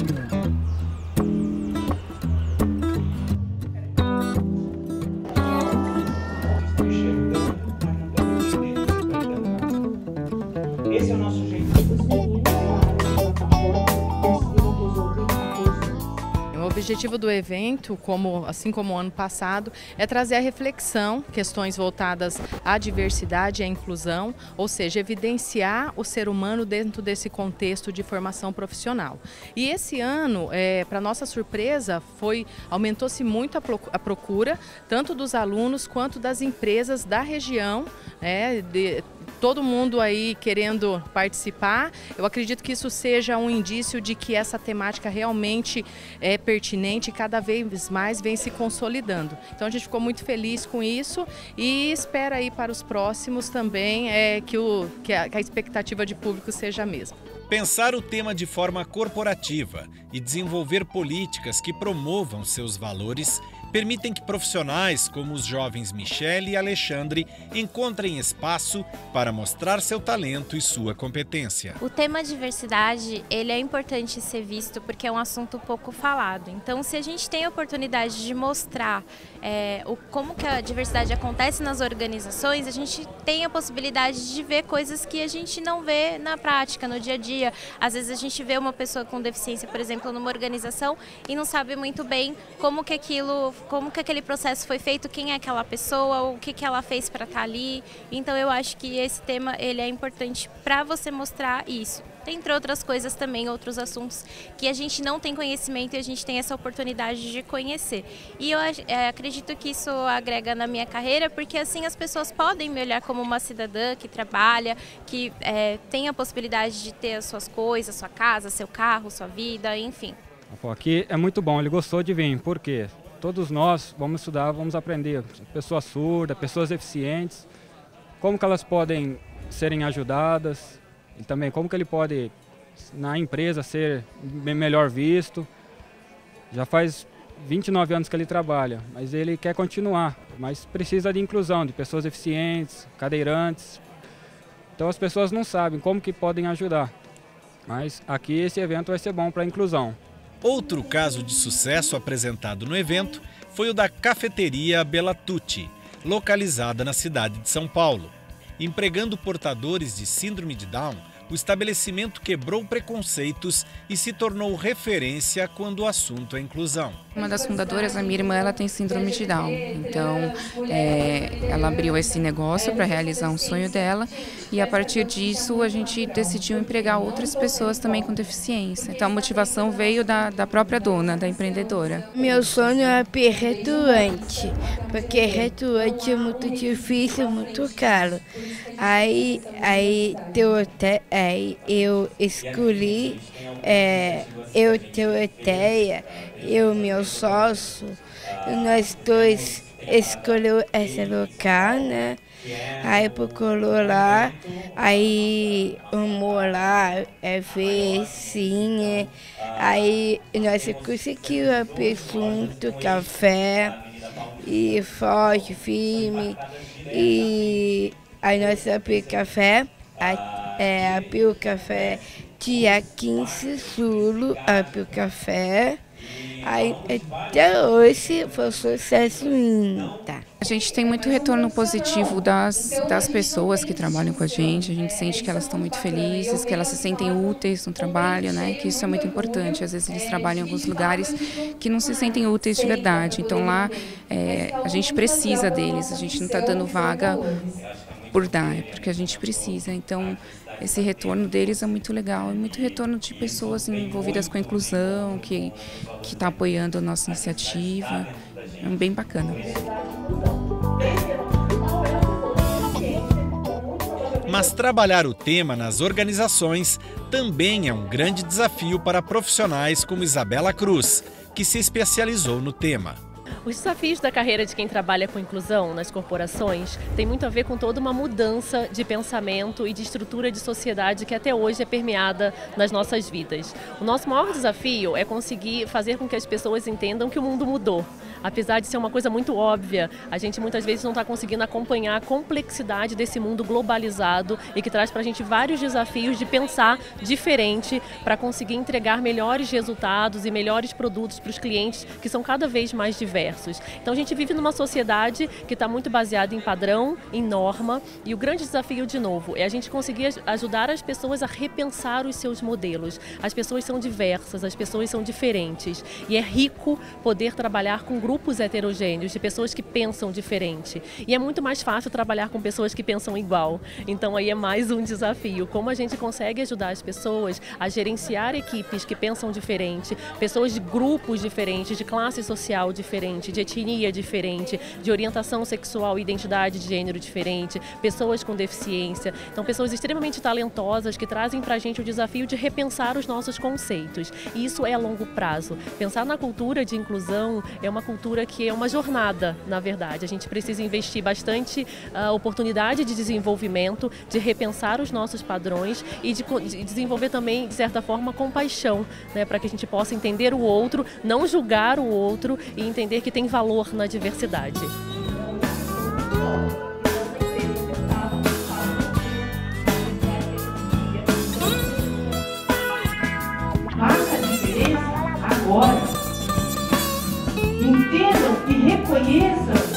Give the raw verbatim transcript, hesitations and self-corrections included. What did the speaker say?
Esse é o nosso jeito. O objetivo do evento, como, assim como o ano passado, é trazer a reflexão, questões voltadas à diversidade e à inclusão, ou seja, evidenciar o ser humano dentro desse contexto de formação profissional. E esse ano, é, para nossa surpresa, foi aumentou-se muito a procura, tanto dos alunos quanto das empresas da região, né, de, todo mundo aí querendo participar. Eu acredito que isso seja um indício de que essa temática realmente é pertinente e cada vez mais vem se consolidando. Então a gente ficou muito feliz com isso e espera aí para os próximos também é, que, o, que, a, que a expectativa de público seja a mesma. Pensar o tema de forma corporativa e desenvolver políticas que promovam seus valores permitem que profissionais como os jovens Michele e Alexandre encontrem espaço para mostrar seu talento e sua competência. O tema diversidade, ele é importante ser visto porque é um assunto pouco falado. Então, se a gente tem a oportunidade de mostrar é, o, como que a diversidade acontece nas organizações, a gente tem a possibilidade de ver coisas que a gente não vê na prática, no dia a dia. Às vezes a gente vê uma pessoa com deficiência, por exemplo, numa organização e não sabe muito bem como que aquilo como que aquele processo foi feito, quem é aquela pessoa, o que que ela fez para estar ali. Então eu acho que esse tema ele é importante para você mostrar isso. Entre outras coisas também, outros assuntos que a gente não tem conhecimento e a gente tem essa oportunidade de conhecer. E eu é, acredito que isso agrega na minha carreira, porque assim as pessoas podem me olhar como uma cidadã que trabalha, que é, tem a possibilidade de ter as suas coisas, sua casa, seu carro, sua vida, enfim. Aqui é muito bom, ele gostou de vir, por quê? Todos nós vamos estudar, vamos aprender, pessoas surdas, pessoas deficientes, como que elas podem serem ajudadas, e também como que ele pode, na empresa, ser melhor visto. Já faz vinte e nove anos que ele trabalha, mas ele quer continuar, mas precisa de inclusão, de pessoas deficientes, cadeirantes. Então as pessoas não sabem como que podem ajudar, mas aqui esse evento vai ser bom para a inclusão. Outro caso de sucesso apresentado no evento foi o da Cafeteria Bella Tutti, localizada na cidade de São Paulo. Empregando portadores de síndrome de Down, o estabelecimento quebrou preconceitos e se tornou referência quando o assunto é inclusão. Uma das fundadoras, a minha irmã, ela tem síndrome de Down, então é, ela abriu esse negócio para realizar um sonho dela e a partir disso a gente decidiu empregar outras pessoas também com deficiência. Então a motivação veio da, da própria dona, da empreendedora. Meu sonho é abrir restaurante, porque restaurante é muito difícil, muito caro. Aí, aí deu até Aí eu escolhi, é, eu tenho ideia, eu e meu sócio, nós dois escolhemos esse local, né? Aí procurou lá, aí vamos lá, é ver, sim, é. Aí nós conseguimos abrir junto, café, e forte, firme, e aí nós abrimos café. É, abriu o café dia quinze de julho, abriu o café, aí até hoje foi um sucesso ainda. A gente tem muito retorno positivo das, das pessoas que trabalham com a gente, a gente sente que elas estão muito felizes, que elas se sentem úteis no trabalho, né? Que isso é muito importante. Às vezes eles trabalham em alguns lugares que não se sentem úteis de verdade, então lá é, a gente precisa deles, a gente não está dando vaga por dar, é porque a gente precisa. Então esse retorno deles é muito legal, é muito retorno de pessoas envolvidas com a inclusão, que que está apoiando a nossa iniciativa, é bem bacana. Mas trabalhar o tema nas organizações também é um grande desafio para profissionais como Isabela Cruz, que se especializou no tema. Os desafios da carreira de quem trabalha com inclusão nas corporações tem muito a ver com toda uma mudança de pensamento e de estrutura de sociedade que até hoje é permeada nas nossas vidas. O nosso maior desafio é conseguir fazer com que as pessoas entendam que o mundo mudou. Apesar de ser uma coisa muito óbvia, a gente muitas vezes não está conseguindo acompanhar a complexidade desse mundo globalizado e que traz para a gente vários desafios de pensar diferente para conseguir entregar melhores resultados e melhores produtos para os clientes que são cada vez mais diversos. Então a gente vive numa sociedade que está muito baseada em padrão, em norma, e o grande desafio, de novo, é a gente conseguir ajudar as pessoas a repensar os seus modelos. As pessoas são diversas, as pessoas são diferentes e é rico poder trabalhar com grupos heterogêneos, de pessoas que pensam diferente. E é muito mais fácil trabalhar com pessoas que pensam igual. Então aí é mais um desafio. Como a gente consegue ajudar as pessoas a gerenciar equipes que pensam diferente, pessoas de grupos diferentes, de classe social diferente, de etnia diferente, de orientação sexual e identidade de gênero diferente, pessoas com deficiência. Então pessoas extremamente talentosas que trazem para a gente o desafio de repensar os nossos conceitos. E isso é a longo prazo. Pensar na cultura de inclusão é uma cultura que é uma jornada, na verdade. A gente precisa investir bastante uh, oportunidade de desenvolvimento, de repensar os nossos padrões e de, de desenvolver também, de certa forma, compaixão, né, para que a gente possa entender o outro, não julgar o outro e entender que tem valor na diversidade. Faça a diferença agora. Entendam e reconheçam